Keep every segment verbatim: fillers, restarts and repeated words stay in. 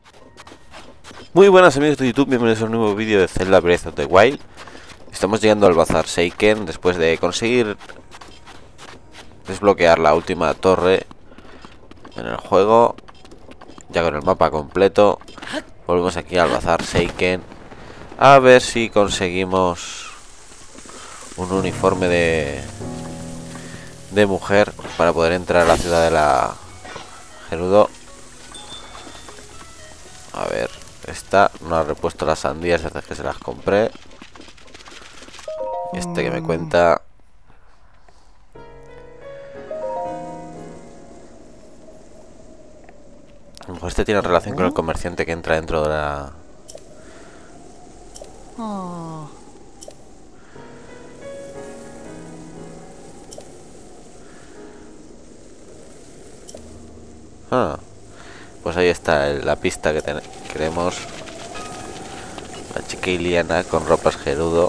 Muy buenas amigos de YouTube, bienvenidos a un nuevo vídeo de Zelda Breath of the Wild. Estamos llegando al Bazar Seiken después de conseguir desbloquear la última torre en el juego. Ya con el mapa completo, volvemos aquí al Bazar Seiken a ver si conseguimos un uniforme de, de mujer para poder entrar a la ciudad de la Gerudo. A ver, esta no ha repuesto las sandías desde que se las compré. Este que me cuenta... A lo mejor este tiene relación con el comerciante que entra dentro de la... Ah, pues ahí está el- la pista que ten- queremos. La chica Iliana con ropas Gerudo.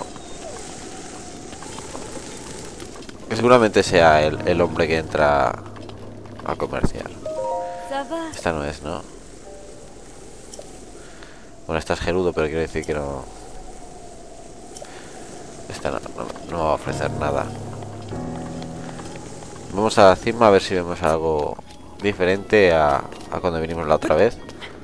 Que seguramente sea el, el hombre que entra a comerciar. Esta no es, ¿no? Bueno, esta es Gerudo, pero quiero decir que no... Esta no, no, no va a ofrecer nada. Vamos a la cima a ver si vemos algo diferente a, a cuando vinimos la otra vez.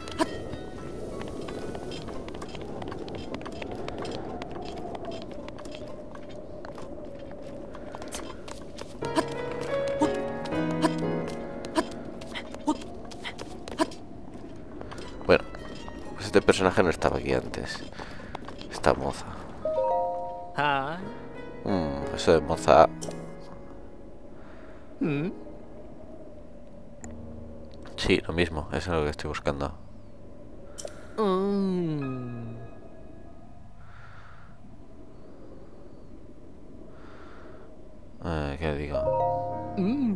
Bueno, pues este personaje no estaba aquí antes. Esta moza. Mm, eso de moza... Sí, lo mismo, eso es lo que estoy buscando. Eh, ¿Qué digo?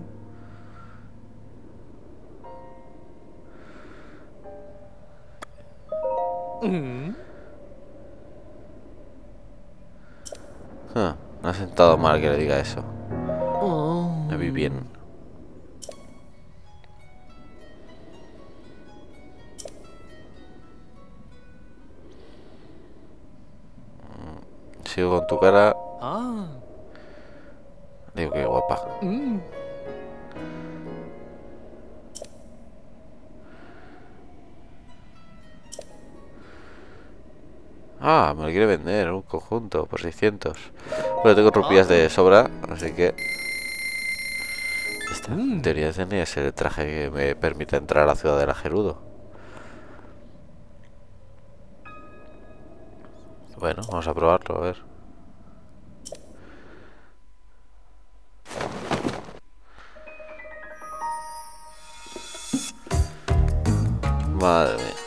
Ah, no ha sentado mal que le diga eso. Me vi bien. Sigo con tu cara. Digo que guapa. Ah, me lo quiere vender un conjunto por seiscientos. Bueno, tengo rupias de sobra, así que... Esta, en teoría tenía que ser el traje que me permite entrar a la ciudad de la Gerudo. Bueno, vamos a probarlo, a ver. Madre mía.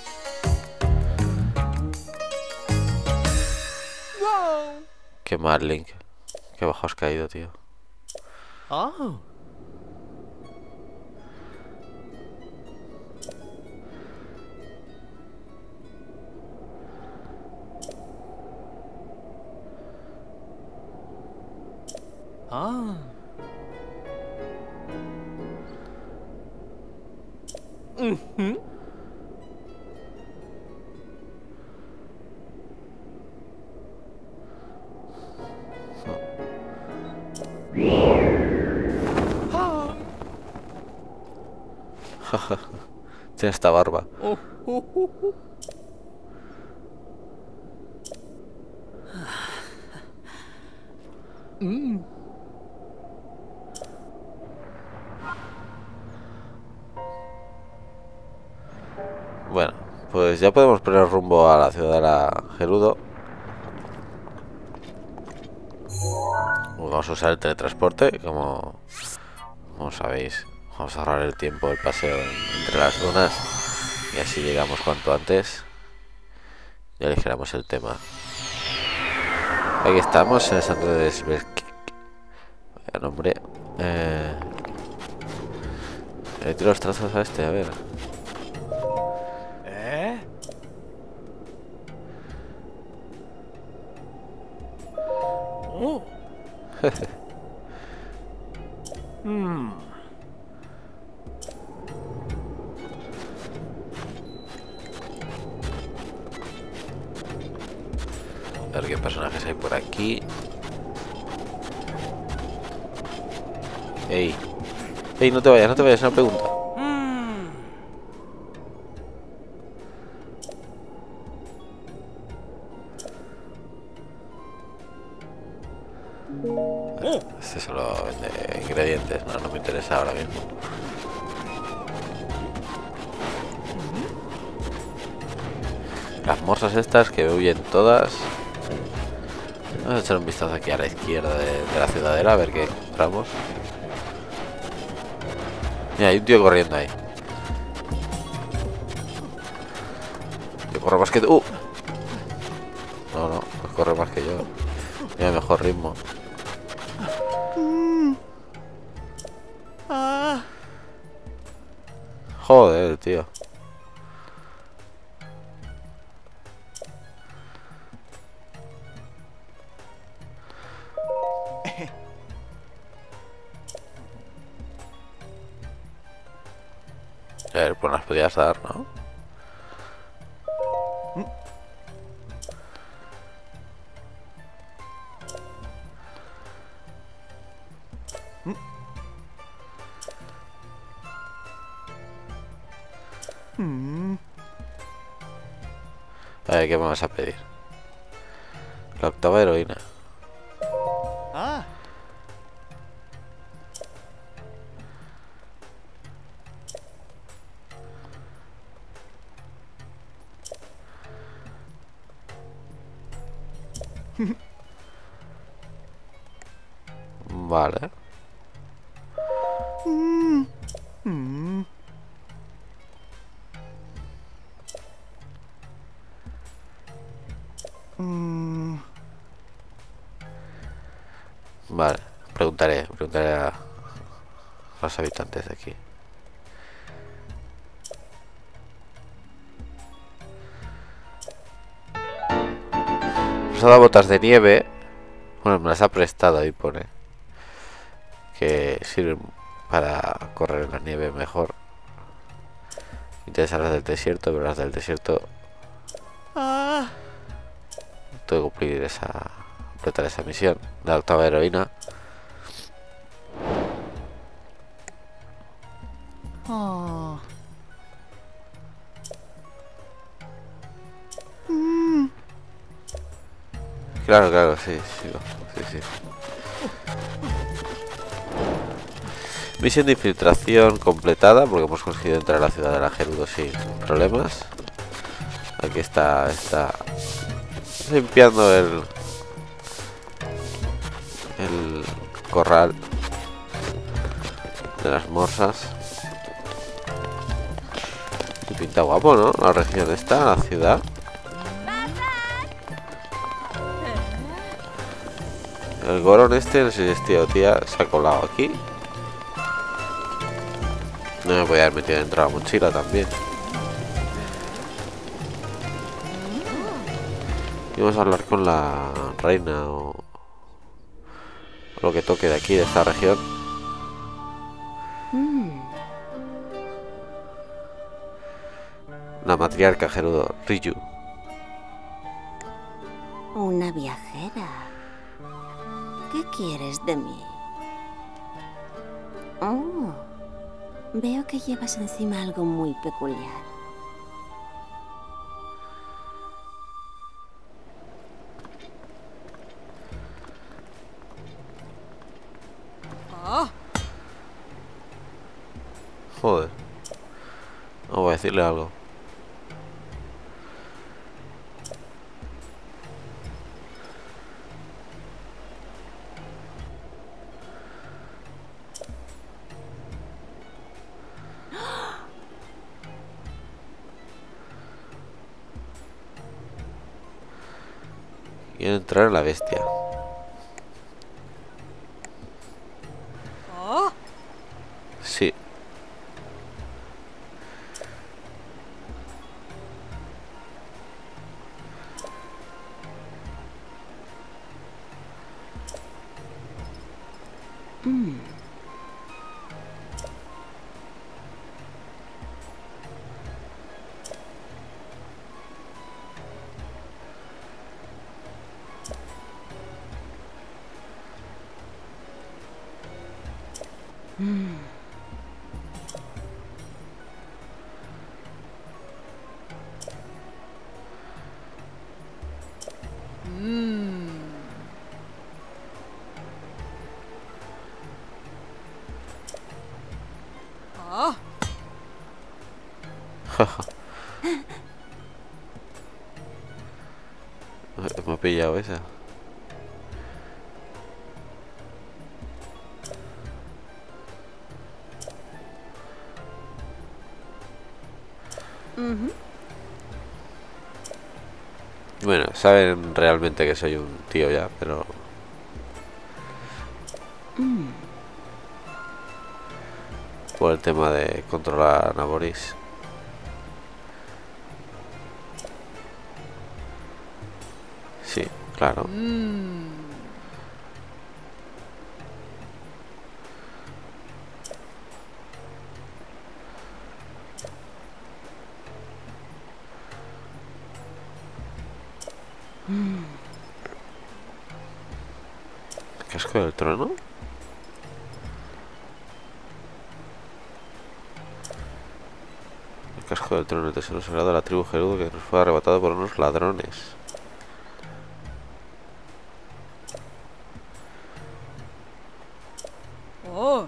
Qué mal, Link. Qué bajo has caído, tío. Tiene esta barba. Bueno, pues ya podemos poner rumbo a la ciudad de la Gerudo. Vamos a usar el teletransporte, como, como sabéis. Vamos a ahorrar el tiempo del paseo en- entre las dunas. Y así llegamos cuanto antes. Ya eligeremos el tema. Aquí estamos en el centro de Svelk. Vaya nombre. Eh... Le tiro los trazos a este, a ver. personajes hay por aquí. Ey. Ey, no te vayas, no te vayas, una pregunta. Este solo vende ingredientes, no, no me interesa ahora mismo. Las morsas estas que huyen todas. Vamos a echar un vistazo aquí a la izquierda de, de la ciudadela a ver qué encontramos. Mira, hay un tío corriendo ahí. Yo corro más que tú. Uh. No, no, pues corre más que yo. Tiene mejor ritmo. Joder, tío. A ver, pues las podías dar, ¿no? A ver, ¿qué me vas a pedir? La octava heroína. Ah. Vale. Mm. Mm. Mm. Vale. Preguntaré, preguntaré a los habitantes de aquí. Nos ha dado botas de nieve. Bueno, me las ha prestado, ahí pone. Que sirven para correr en la nieve mejor. Interesan las del desierto, pero las del desierto Ah. tengo que cumplir esa. Completar esa misión. La octava heroína. Oh. Mm. Claro, claro, sí, sí, sí, sí. Misión de infiltración completada porque hemos conseguido entrar a la ciudad de la Gerudo sin problemas. Aquí está, está limpiando el el corral de las morsas. Y pinta guapo, ¿no? La región está, la ciudad. El Gorón este, no sé si es tío o tía, se ha colado aquí. No me voy a haber metido dentro de la mochila también. Y vamos a hablar con la reina o, o lo que toque de aquí, de esta región. Mm. La matriarca Gerudo, Riju. Una viajera. ¿Qué quieres de mí? Oh, veo que llevas encima algo muy peculiar. Joder. No voy a decirle algo. Quiero entrar en la bestia. Sí. Mm. Me he pillado esa. Ujú. Bueno, saben realmente que soy un tío ya, pero... Mm. por el tema de controlar a Naboris. Sí, claro. ¿Casco del trono? El casco del trono, el tesoro sagrado de la tribu Gerudo que nos fue arrebatado por unos ladrones. Oh.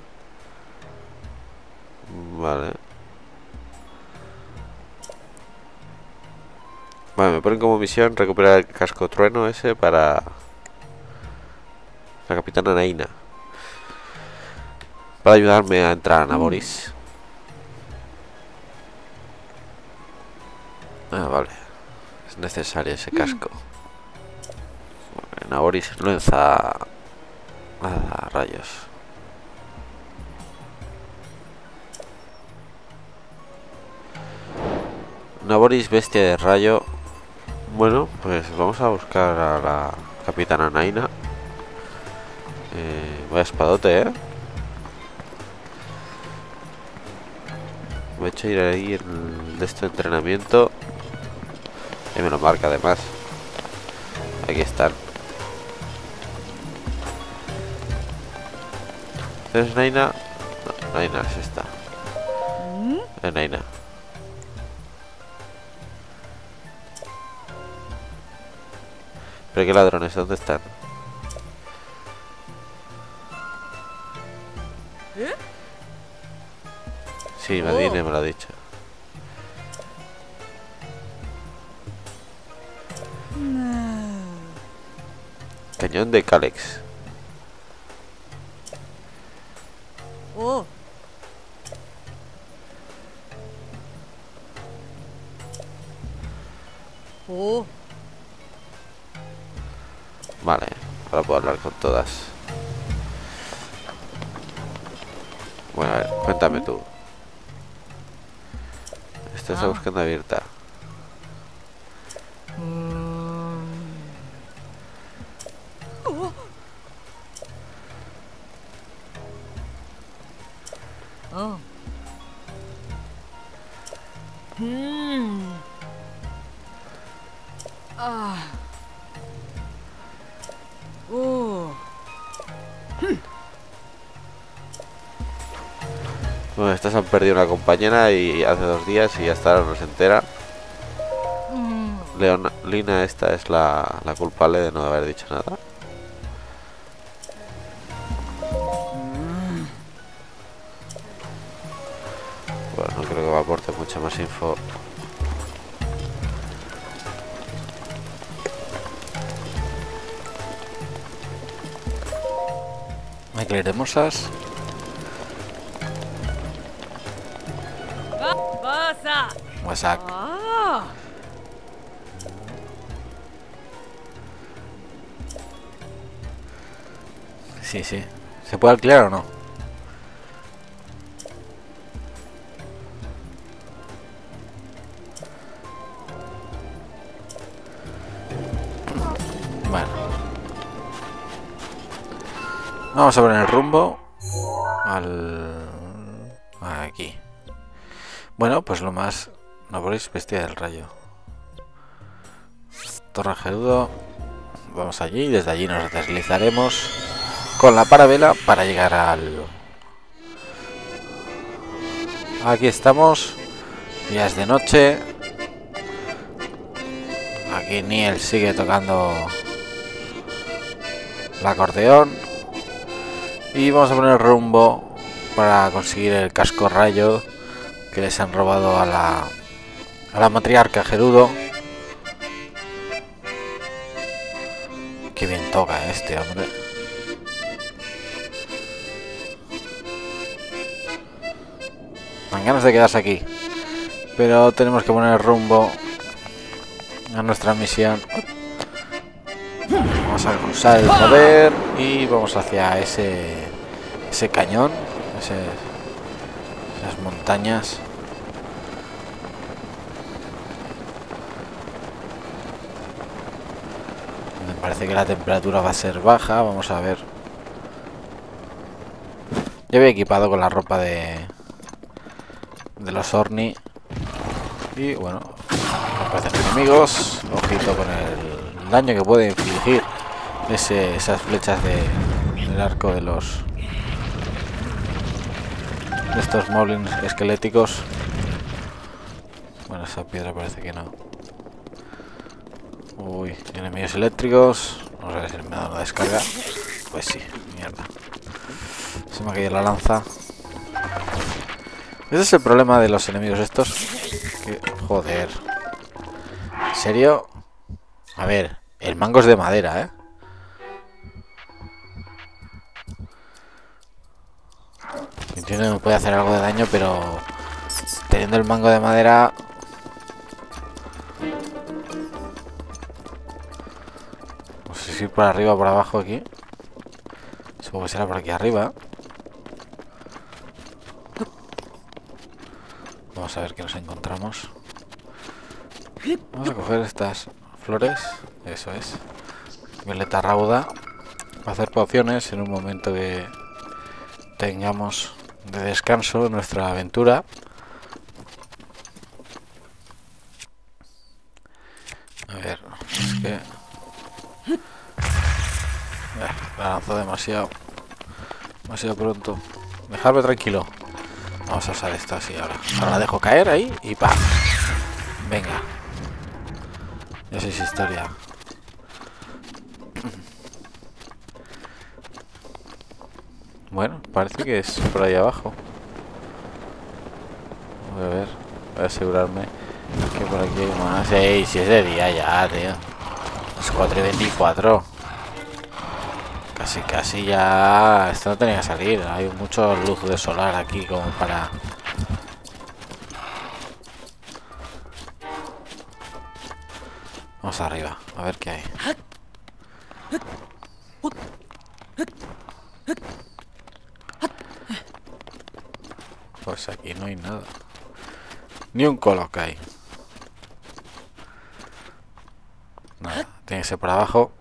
Vale. Vale, me ponen como misión recuperar el casco trueno ese para la capitana Naina. Para ayudarme a entrar a Naboris. Ah, vale. Es necesario ese casco. Bueno, Naboris lanza... lanza rayos. Naboris, bestia de rayo. Bueno, pues vamos a buscar a la capitana Naina. Eh, vaya espadote, ¿eh? Me he hecho ir ahí en de este entrenamiento. Y me lo marca además. Aquí están. ¿Es Naina? No, Naina es esta. Es Naina. ¿Pero qué ladrones? ¿Dónde están? ¿Eh? Sí, Madine me lo ha dicho. Cañón de Calex. Oh. Oh. Vale, ahora puedo hablar con todas. Bueno, a ver, cuéntame tú. Esta está Ah. buscando abierta. Oh. Oh. Hmm. Ah. Oh. Bueno, estas han perdido una compañera y hace dos días y hasta ahora no se entera. Leona, Lina esta es la, la culpable de no haber dicho nada. Bueno, no creo que me aporte mucha más info. Aquí hermosas. Pasa. Wasak. Ah. Sí, sí. ¿Se puede alquilar o no? Bueno. Vamos a poner el rumbo al... aquí. Bueno, pues lo más... No veréis, bestia del rayo. Torre Gerudo. Vamos allí y desde allí nos deslizaremos con la parabela para llegar al... Aquí estamos. Ya es de noche. Aquí Niel sigue tocando el acordeón. Y vamos a poner rumbo para conseguir el casco rayo que les han robado a la a la matriarca Gerudo. Qué bien toca este hombre. Dan ganas de quedarse aquí, pero tenemos que poner rumbo a nuestra misión. Vamos a usar el poder y vamos hacia ese ese cañón, ese, esas montañas. Me parece que la temperatura va a ser baja. Vamos a ver. Yo voy equipado con la ropa de de los Orni y bueno, aparecen enemigos. Ojito con el daño que puede infligir ese, esas flechas de, del arco de los de estos moblins esqueléticos. Bueno, esa piedra parece que no. Uy, enemigos eléctricos. Vamos a ver si me da una descarga. Pues sí, mierda. Se me ha caído la lanza. Ese es el problema de los enemigos estos. Que, joder. ¿En serio? A ver, el mango es de madera, ¿eh? Entiendo que me puede hacer algo de daño, pero teniendo el mango de madera... No sé si ir por arriba o por abajo aquí. Supongo que será por aquí arriba. Vamos a ver qué nos encontramos. Vamos a coger estas flores. Eso es. Violeta rauda. Para hacer pociones en un momento que tengamos de descanso en nuestra aventura. A ver, es que... Eh, la lanzó demasiado. Demasiado pronto. Dejadme tranquilo. Vamos a usar esto así ahora. Ahora la dejo caer ahí y ¡pam! Venga. Esa es historia. Bueno, parece que es por ahí abajo. Voy a ver. Voy a asegurarme que por aquí hay más. ¡Ey! Si es de día ya, tío. Es cuatro y veinticuatro. Casi, casi ya... Esto no tenía que salir. Hay mucho luz de solar aquí como para... Vamos arriba, a ver qué hay. Pues aquí no hay nada. Ni un coloc hay. Nada, tiene que ser por abajo.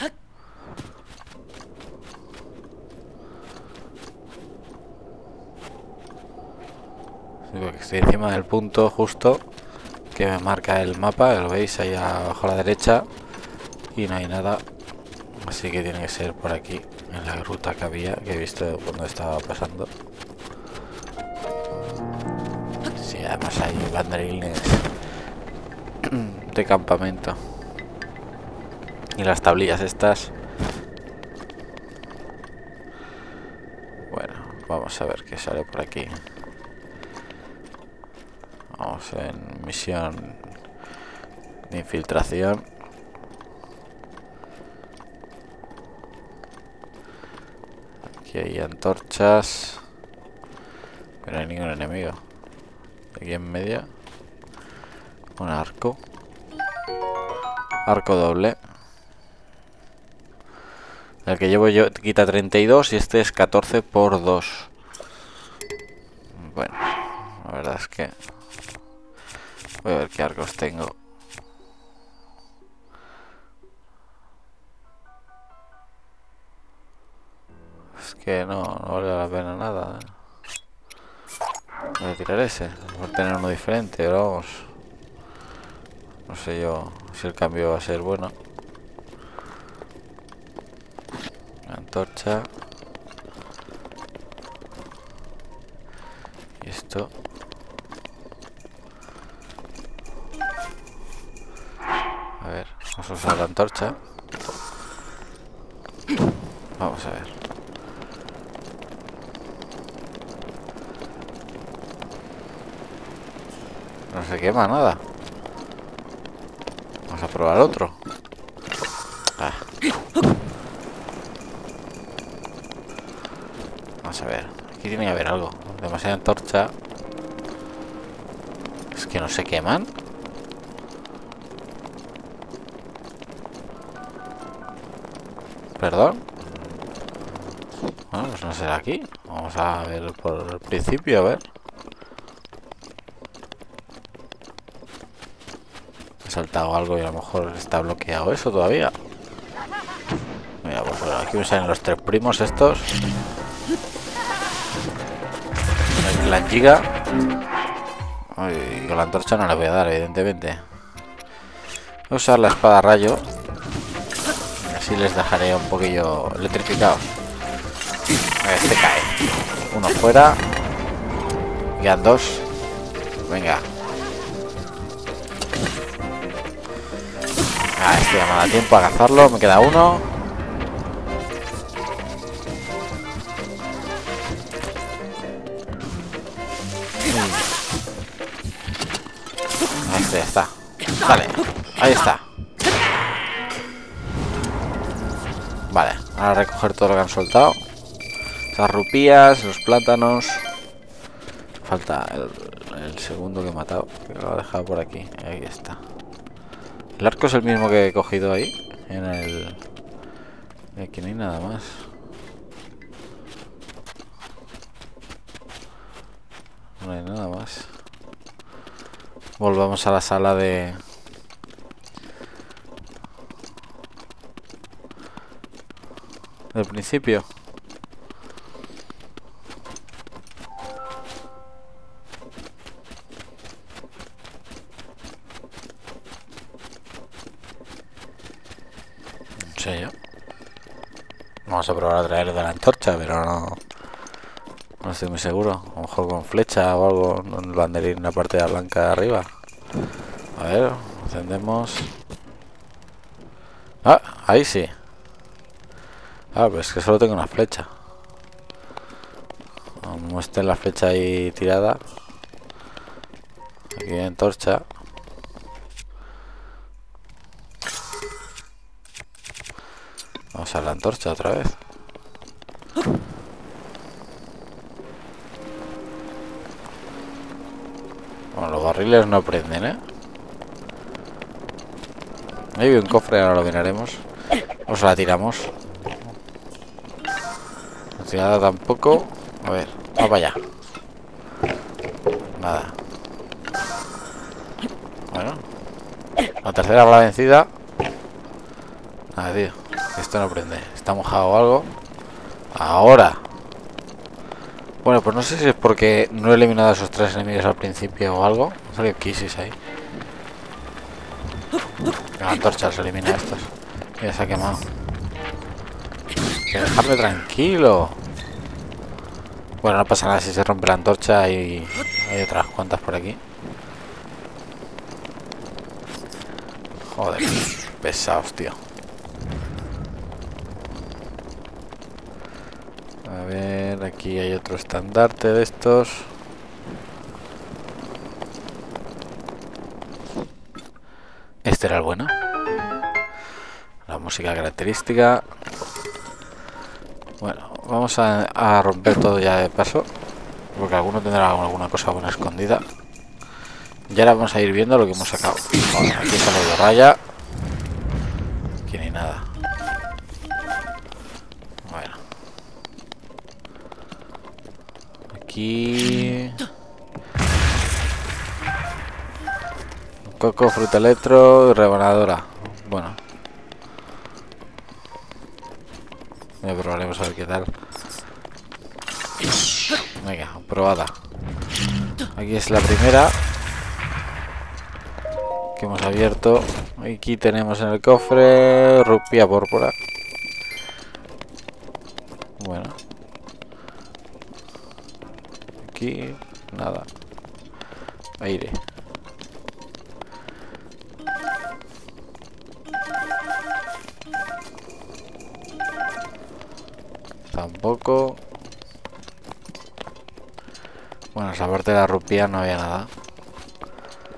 Estoy encima del punto justo que me marca el mapa, lo veis ahí abajo a la derecha, y no hay nada, así que tiene que ser por aquí, en la ruta que había, que he visto cuando estaba pasando. Sí, además hay banderines de campamento y las tablillas estas. Bueno, vamos a ver qué sale por aquí. Vamos en misión de infiltración. Aquí hay antorchas, pero no hay ningún enemigo. Aquí en medio un arco. Arco doble. El que llevo yo quita treinta y dos y este es catorce por dos. Bueno, la verdad es que voy a ver qué arcos tengo. Es que no, no vale la pena nada. Voy a tirar ese, por tener uno diferente, pero vamos. No sé yo si el cambio va a ser bueno. Antorcha. Y esto. A ver, vamos a usar la antorcha. Vamos a ver. no se quema nada. Vamos a probar otro. Ah. Vamos a ver. Aquí tiene que haber algo. Demasiada antorcha. Es que no se queman. Perdón. Bueno, pues no será aquí. Vamos a ver por el principio, a ver. He saltado algo y a lo mejor está bloqueado eso todavía. Mira, pues bueno, aquí me salen los tres primos estos. El clan Giga. Uy, con la antorcha no le voy a dar, evidentemente. Voy a usar la espada rayo. Así les dejaré un poquillo electrificados. Este cae. Uno fuera. Quedan dos. Venga. Ah, este ya me da tiempo a cazarlo. Me queda uno. Este ya está. Vale. Ahí está. Vale. Ahora recoger todo lo que han soltado. Las rupías, los plátanos. Falta el, el segundo que he matado, que lo he dejado por aquí. Ahí está. El arco es el mismo que he cogido ahí. En el... Aquí no hay nada más. No hay nada más. Volvamos a la sala de... del principio. Yo. Vamos a probar a traer de la antorcha, pero no no estoy muy seguro. A lo mejor con flecha o algo, un banderín en la parte de blanca de arriba. A ver, encendemos. Ah, ahí sí. Ah, pues es que solo tengo una flecha. Como esté la flecha ahí tirada. Aquí hay antorcha. Vamos a la antorcha otra vez. Bueno, los barriles no prenden, ¿eh? Ahí hay un cofre, ahora lo miraremos. O se la tiramos. La tirada tampoco. A ver, va para allá. Nada. Bueno. La tercera va la vencida. Nada, tío. Esto no prende. Está mojado o algo. Ahora. Bueno, pues no sé si es porque no he eliminado a esos tres enemigos al principio o algo. Salió Kisses ahí. La antorcha se elimina a estos. Ya se ha quemado. Que dejarme tranquilo. Bueno, no pasa nada si se rompe la antorcha y hay otras cuantas por aquí. Joder, pesados, tío. A ver, aquí hay otro estandarte de estos. Este era el bueno. La música característica. Bueno, vamos a, a romper todo ya de paso. Porque alguno tendrá alguna cosa buena escondida. Y ahora vamos a ir viendo lo que hemos sacado. Bueno, aquí sale de raya. Aquí ni nada. Bueno. Aquí... Coco, fruta electro y rebanadora. Bueno. Ya probaremos a ver qué tal. Venga, probada. Aquí es la primera que hemos abierto. Aquí tenemos en el cofre rupia púrpura. Bueno. Aquí nada. Aire. Tampoco. Bueno, esa parte de la rupia no había nada.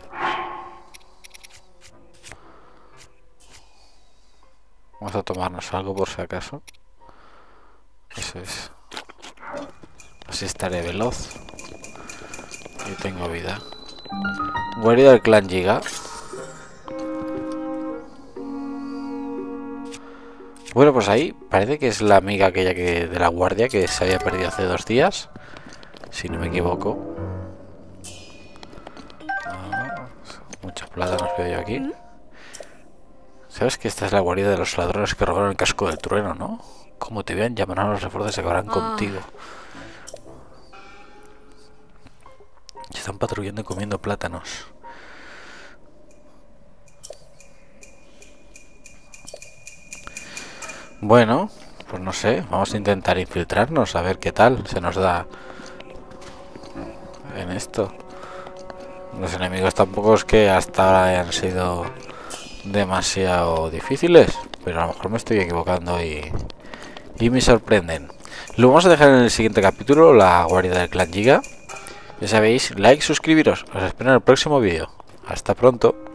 Vamos a tomarnos algo por si acaso. Eso es. Así estaré veloz. Y tengo vida. Guarida del clan Giga. Bueno, pues ahí parece que es la amiga aquella que de la guardia que se había perdido hace dos días. Si no me equivoco. Ah, muchos plátanos veo yo aquí. ¿Sabes que esta es la guarida de los ladrones que robaron el casco del trueno, no? Como te vean, llamarán a los refuerzos y se acabarán Ah. contigo. Están patrullando y comiendo plátanos. Bueno, pues no sé, vamos a intentar infiltrarnos, a ver qué tal se nos da en esto. Los enemigos tampoco es que hasta ahora hayan sido demasiado difíciles, pero a lo mejor me estoy equivocando y, y me sorprenden. Lo vamos a dejar en el siguiente capítulo, la guarida del clan Giga. Ya sabéis, like, suscribiros. Os espero en el próximo vídeo. Hasta pronto.